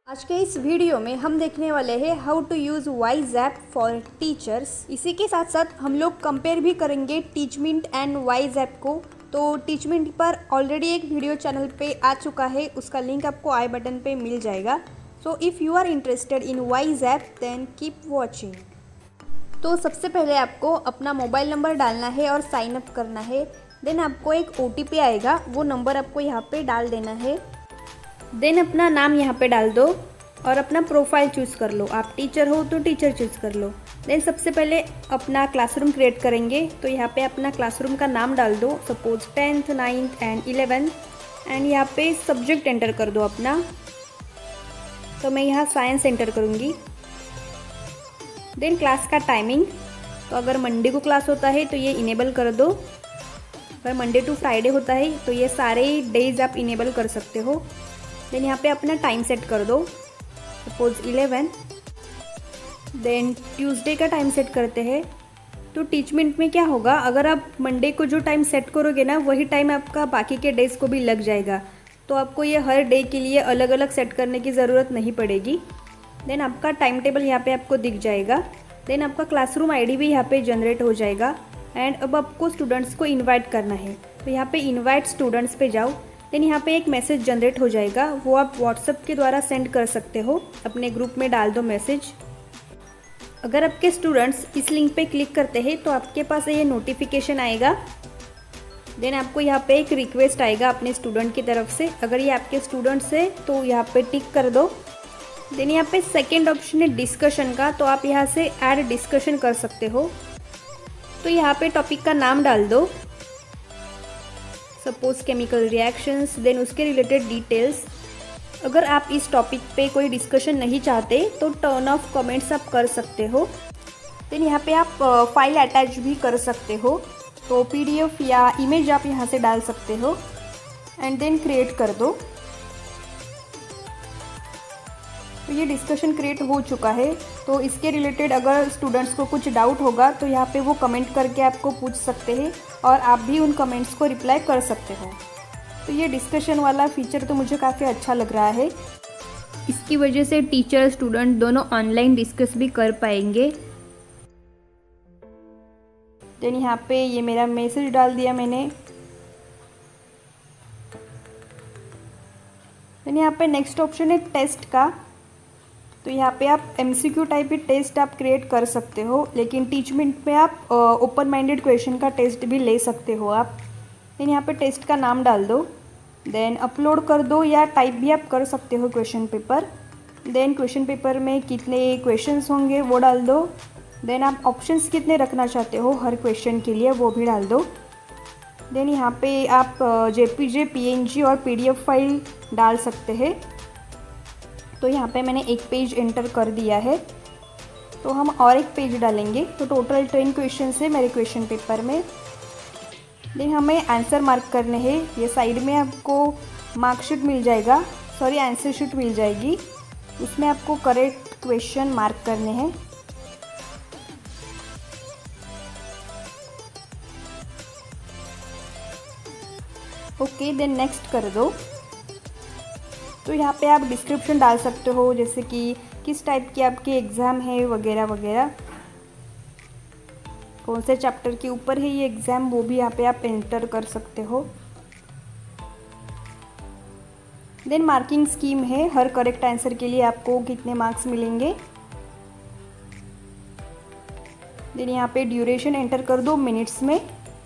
आज के इस वीडियो में हम देखने वाले हैं how to use Wise app for teachers. इसी के साथ साथ हम लोग कंपेयर भी करेंगे टीचमिंट एंड वाइज ऐप को। तो टीचमिंट पर ऑलरेडी एक वीडियो चैनल पे आ चुका है, उसका लिंक आपको आई बटन पे मिल जाएगा। So if you are interested in Wise app then keep watching. तो सबसे पहले आपको अपना मोबाइल नंबर डालना है और साइन अप करना है। देन आपको एक OTP आएगा, वो नंबर आपको यहाँ पे डाल देना है। देन अपना नाम यहाँ पे डाल दो और अपना प्रोफाइल चूज़ कर लो। आप टीचर हो तो टीचर चूज़ कर लो। देन सबसे पहले अपना क्लासरूम क्रिएट करेंगे, तो यहाँ पे अपना क्लासरूम का नाम डाल दो, suppose 10th 9th and 11th। And यहाँ पे सब्जेक्ट एंटर कर दो अपना, तो मैं यहाँ साइंस एंटर करूँगी। देन क्लास का टाइमिंग, तो अगर मंडे को क्लास होता है तो ये इनेबल कर दो, अगर मंडे टू फ्राइडे होता है तो ये सारे डेज आप इनेबल कर सकते हो। देन यहाँ पे अपना टाइम सेट कर दो, सपोज 11। देन ट्यूसडे का टाइम सेट करते हैं। तो टीचमेंट में क्या होगा, अगर आप मंडे को जो टाइम सेट करोगे ना, वही टाइम आपका बाकी के डेज को भी लग जाएगा। तो आपको ये हर डे के लिए अलग अलग सेट करने की ज़रूरत नहीं पड़ेगी। देन आपका टाइम टेबल यहाँ पे आपको दिख जाएगा। देन आपका क्लासरूम ID भी यहाँ पे जनरेट हो जाएगा। एंड अब आपको स्टूडेंट्स को इनवाइट करना है, तो यहाँ पे इनवाइट स्टूडेंट्स पे जाओ। देन यहाँ पे एक मैसेज जनरेट हो जाएगा, वो आप व्हाट्सएप के द्वारा सेंड कर सकते हो, अपने ग्रुप में डाल दो मैसेज। अगर आपके स्टूडेंट्स इस लिंक पे क्लिक करते हैं तो आपके पास ये नोटिफिकेशन आएगा। देन आपको यहाँ पे एक रिक्वेस्ट आएगा अपने स्टूडेंट की तरफ से। अगर ये आपके स्टूडेंट्स है तो यहाँ पे टिक कर दो। देन यहाँ पे सेकेंड ऑप्शन है डिस्कशन का, तो आप यहाँ से ऐड डिस्कशन कर सकते हो। तो यहाँ पे टॉपिक का नाम डाल दो, सपोज केमिकल रिएक्शंस। देन उसके रिलेटेड डिटेल्स। अगर आप इस टॉपिक पे कोई डिस्कशन नहीं चाहते तो टर्न ऑफ कमेंट्स आप कर सकते हो। देन यहाँ पे आप फाइल अटैच भी कर सकते हो, तो PDF या इमेज आप यहाँ से डाल सकते हो। एंड देन क्रिएट कर दो। तो ये डिस्कशन क्रिएट हो चुका है। तो इसके रिलेटेड अगर स्टूडेंट्स को कुछ डाउट होगा तो यहाँ पे वो कमेंट करके आपको पूछ सकते हैं और आप भी उन कमेंट्स को रिप्लाई कर सकते हो। तो ये डिस्कशन वाला फीचर तो मुझे काफ़ी अच्छा लग रहा है। इसकी वजह से टीचर स्टूडेंट दोनों ऑनलाइन डिस्कस भी कर पाएंगे। देन यहाँ पे ये मेरा मैसेज डाल दिया मैंने। देन यहाँ पे नेक्स्ट ऑप्शन है टेस्ट का, तो यहाँ पे आप MCQ टाइप ही टेस्ट आप क्रिएट कर सकते हो, लेकिन टीचमेंट में आप ओपन माइंडेड क्वेश्चन का टेस्ट भी ले सकते हो आप। देन यहाँ पे टेस्ट का नाम डाल दो। देन अपलोड कर दो या टाइप भी आप कर सकते हो question paper. Then question paper में कितने क्वेश्चंस होंगे वो डाल दो। देन आप ऑप्शंस कितने रखना चाहते हो हर क्वेश्चन के लिए वो भी डाल दो। देन यहाँ पे आप JPG PNG और PDF फाइल डाल सकते हैं। तो यहाँ पे मैंने एक पेज एंटर कर दिया है, तो हम और एक पेज डालेंगे। तो टोटल 10 क्वेश्चन है मेरे क्वेश्चन पेपर में। देन हमें आंसर मार्क करने हैं। ये साइड में आपको मार्कशीट मिल जाएगा, सॉरी आंसर शीट मिल जाएगी, उसमें आपको करेक्ट क्वेश्चन मार्क करने हैं। ओके, देन नेक्स्ट कर दो। तो यहाँ पे आप डिस्क्रिप्शन डाल सकते हो, जैसे कि किस टाइप की आपकी एग्ज़ाम है वगैरह वगैरह, कौन से चैप्टर के ऊपर है ये एग्ज़ाम, वो भी यहाँ पे आप एंटर कर सकते हो। देन मार्किंग स्कीम है, हर करेक्ट आंसर के लिए आपको कितने मार्क्स मिलेंगे। देन यहाँ पे ड्यूरेशन एंटर कर दो मिनट्स में।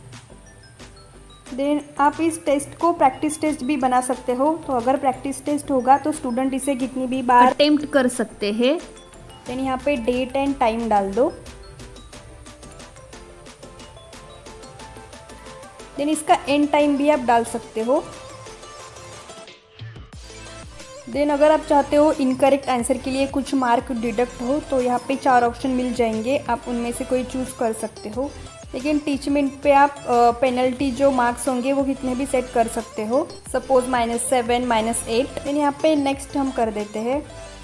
देन आप इस टेस्ट को प्रैक्टिस टेस्ट भी बना सकते हो, तो अगर प्रैक्टिस टेस्ट होगा तो स्टूडेंट इसे कितनी भी बार अटेम्प्ट कर सकते हैं। देन यहाँ पे डेट एंड टाइम डाल दो। देन इसका एंड टाइम भी आप डाल सकते हो। देन अगर आप चाहते हो इनकरेक्ट आंसर के लिए कुछ मार्क डिडक्ट हो, तो यहाँ पे 4 ऑप्शन मिल जाएंगे, आप उनमें से कोई चूज़ कर सकते हो। लेकिन टीचमेंट पे आप पेनल्टी जो मार्क्स होंगे वो कितने भी सेट कर सकते हो, सपोज -7 -8। देन यहाँ पे नेक्स्ट हम कर देते हैं।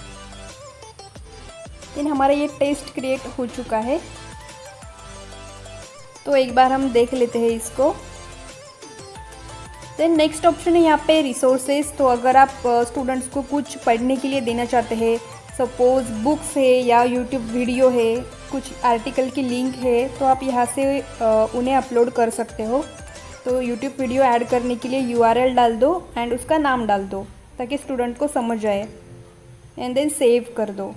देन हमारा ये टेस्ट क्रिएट हो चुका है, तो एक बार हम देख लेते हैं इसको। देन नेक्स्ट ऑप्शन है यहाँ पे रिसोर्सेज। तो अगर आप स्टूडेंट्स को कुछ पढ़ने के लिए देना चाहते हैं, सपोज़ बुक्स है या यूट्यूब वीडियो है, कुछ आर्टिकल की लिंक है, तो आप यहाँ से उन्हें अपलोड कर सकते हो। तो यूट्यूब वीडियो ऐड करने के लिए URL डाल दो एंड उसका नाम डाल दो ताकि स्टूडेंट को समझ आए, एंड देन सेव कर दो।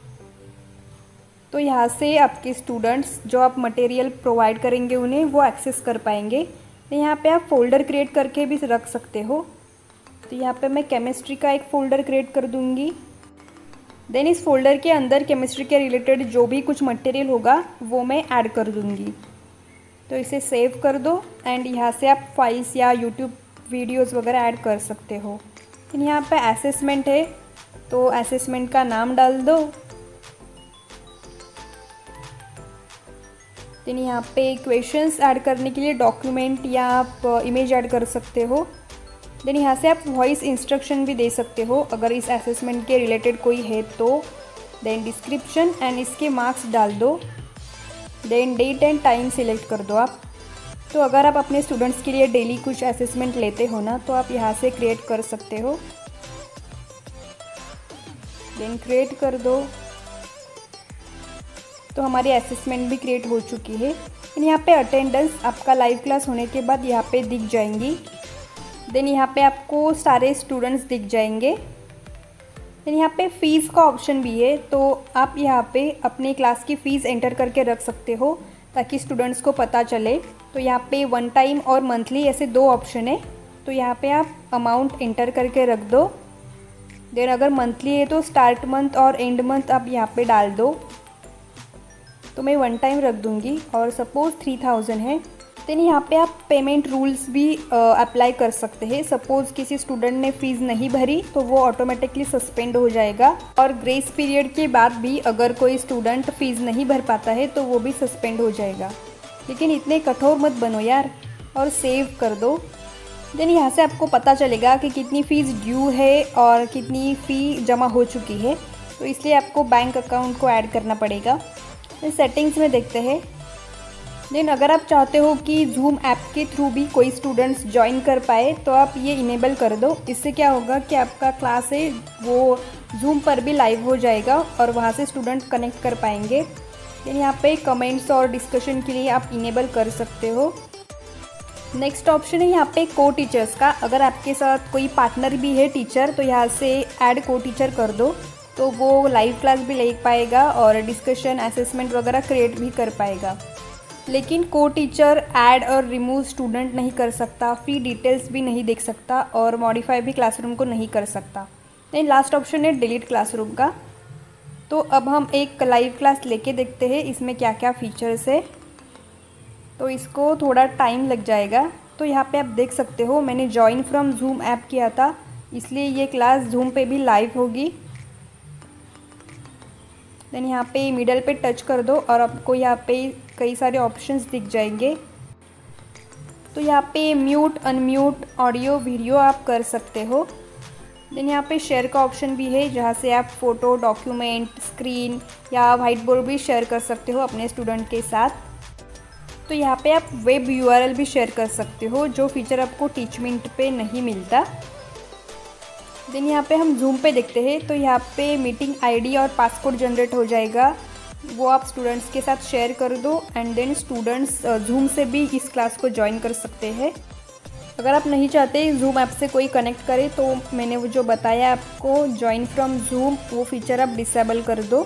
तो यहाँ से आपके स्टूडेंट्स जो आप मटेरियल प्रोवाइड करेंगे उन्हें वो एक्सेस कर पाएंगे। तो यहाँ पे आप फोल्डर क्रिएट करके भी रख सकते हो। तो यहाँ पे मैं केमिस्ट्री का एक फ़ोल्डर क्रिएट कर दूँगी। देन इस फोल्डर के अंदर केमिस्ट्री के रिलेटेड जो भी कुछ मटेरियल होगा वो मैं ऐड कर दूँगी। तो इसे सेव कर दो एंड यहाँ से आप फाइल्स या यूट्यूब वीडियोस वगैरह ऐड कर सकते हो। यहाँ पे असेसमेंट है तो असेसमेंट का नाम डाल दो। देन यहाँ पे क्वेश्चंस ऐड करने के लिए डॉक्यूमेंट या आप इमेज ऐड कर सकते हो। देन यहाँ से आप वॉइस इंस्ट्रक्शन भी दे सकते हो अगर इस असेसमेंट के रिलेटेड कोई है तो। देन डिस्क्रिप्शन एंड इसके मार्क्स डाल दो। Then date and time select कर दो आप। तो अगर आप अपने स्टूडेंट्स के लिए डेली कुछ असेसमेंट लेते हो ना, तो आप यहाँ से क्रिएट कर सकते हो। देन क्रिएट कर दो। तो हमारी असेसमेंट भी क्रिएट हो चुकी है। देन यहाँ पे अटेंडेंस आपका लाइव क्लास होने के बाद यहाँ पे दिख जाएंगी। देन यहाँ पे आपको सारे स्टूडेंट्स दिख जाएंगे। देन यहाँ पे फ़ीस का ऑप्शन भी है, तो आप यहाँ पे अपनी क्लास की फ़ीस एंटर करके रख सकते हो ताकि स्टूडेंट्स को पता चले। तो यहाँ पे वन टाइम और मंथली ऐसे दो ऑप्शन है। तो यहाँ पे आप अमाउंट एंटर करके रख दो। देन अगर मंथली है तो स्टार्ट मंथ और एंड मंथ आप यहाँ पे डाल दो। तो मैं वन टाइम रख दूँगी और सपोज़ 3000 है। देन यहाँ पे आप पेमेंट रूल्स भी अप्लाई कर सकते हैं। सपोज़ किसी स्टूडेंट ने फ़ीस नहीं भरी तो वो ऑटोमेटिकली सस्पेंड हो जाएगा, और ग्रेस पीरियड के बाद भी अगर कोई स्टूडेंट फ़ीस नहीं भर पाता है तो वो भी सस्पेंड हो जाएगा। लेकिन इतने कठोर मत बनो यार, और सेव कर दो। देन यहाँ से आपको पता चलेगा कि कितनी फ़ीस ड्यू है और कितनी फ़ी जमा हो चुकी है। तो इसलिए आपको बैंक अकाउंट को ऐड करना पड़ेगा। सेटिंग्स में देखते हैं। देन अगर आप चाहते हो कि जूम ऐप के थ्रू भी कोई स्टूडेंट्स ज्वाइन कर पाए तो आप ये इनेबल कर दो। इससे क्या होगा कि आपका क्लास है वो जूम पर भी लाइव हो जाएगा और वहाँ से स्टूडेंट कनेक्ट कर पाएंगे। देन यहाँ पे कमेंट्स और डिस्कशन के लिए आप इनेबल कर सकते हो। नेक्स्ट ऑप्शन है यहाँ पे को टीचर्स का। अगर आपके साथ कोई पार्टनर भी है टीचर तो यहाँ से ऐड को टीचर कर दो, तो वो लाइव क्लास भी ले पाएगा और डिस्कशन असेसमेंट वगैरह क्रिएट भी कर पाएगा। लेकिन को टीचर ऐड और रिमूव स्टूडेंट नहीं कर सकता, फी डिटेल्स भी नहीं देख सकता और मॉडिफाई भी क्लासरूम को नहीं कर सकता। देन लास्ट ऑप्शन है डिलीट क्लासरूम का। तो अब हम एक लाइव क्लास लेके देखते हैं इसमें क्या क्या फीचर्स है। तो इसको थोड़ा टाइम लग जाएगा। तो यहाँ पे आप देख सकते हो मैंने ज्वाइन फ्रॉम जूम ऐप किया था, इसलिए ये क्लास जूम पे भी लाइव होगी। देन यहाँ पे मिडल पे टच कर दो और आपको यहाँ पे कई सारे ऑप्शंस दिख जाएंगे। तो यहाँ पे म्यूट अनम्यूट ऑडियो वीडियो आप कर सकते हो। देन यहाँ पे शेयर का ऑप्शन भी है जहाँ से आप फ़ोटो, डॉक्यूमेंट, स्क्रीन या वाइट बोर्ड भी शेयर कर सकते हो अपने स्टूडेंट के साथ। तो यहाँ पे आप वेब URL भी शेयर कर सकते हो, जो फीचर आपको टीचमेंट पे नहीं मिलता। देन यहाँ पे हम जूम पे देखते हैं। तो यहाँ पे मीटिंग ID और पासकोड जनरेट हो जाएगा, वो आप स्टूडेंट्स के साथ शेयर कर दो एंड देन स्टूडेंट्स जूम से भी इस क्लास को ज्वाइन कर सकते हैं। अगर आप नहीं चाहते जूम ऐप से कोई कनेक्ट करे तो मैंने वो जो बताया आपको ज्वाइन फ्रॉम जूम, वो फीचर आप डिसेबल कर दो।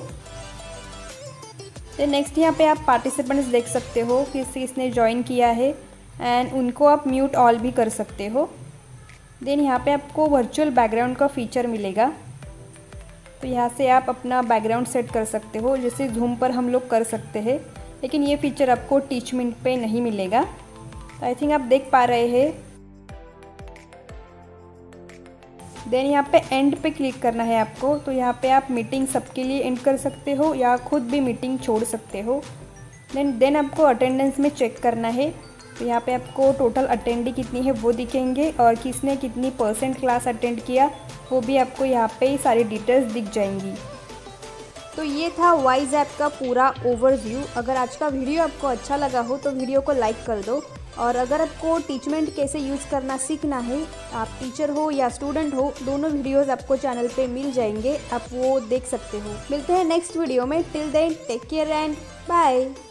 देन नेक्स्ट यहाँ पे आप पार्टिसिपेंट्स देख सकते हो किसने ज्वाइन किया है एंड उनको आप म्यूट ऑल भी कर सकते हो। देन यहाँ पे आपको वर्चुअल बैकग्राउंड का फीचर मिलेगा। तो यहाँ से आप अपना बैकग्राउंड सेट कर सकते हो, जैसे जूम पर हम लोग कर सकते हैं, लेकिन ये फीचर आपको टीचमेंट पे नहीं मिलेगा। तो आई थिंक आप देख पा रहे हैं। देन यहाँ पे एंड पे क्लिक करना है आपको। तो यहाँ पे आप मीटिंग सबके लिए एंड कर सकते हो या खुद भी मीटिंग छोड़ सकते हो। देन आपको अटेंडेंस में चेक करना है। तो यहाँ पे आपको टोटल अटेंडी कितनी है वो दिखेंगे और किसने कितनी % क्लास अटेंड किया वो भी आपको यहाँ पे सारी डिटेल्स दिख जाएंगी। तो ये था वाइज ऐप का पूरा ओवरव्यू। अगर आज का वीडियो आपको अच्छा लगा हो तो वीडियो को लाइक कर दो और अगर आपको टीचमेंट कैसे यूज़ करना सीखना है, आप टीचर हो या स्टूडेंट हो, दोनों वीडियोस आपको चैनल पे मिल जाएंगे, आप वो देख सकते हो। मिलते हैं नेक्स्ट वीडियो में। Till then take care and bye.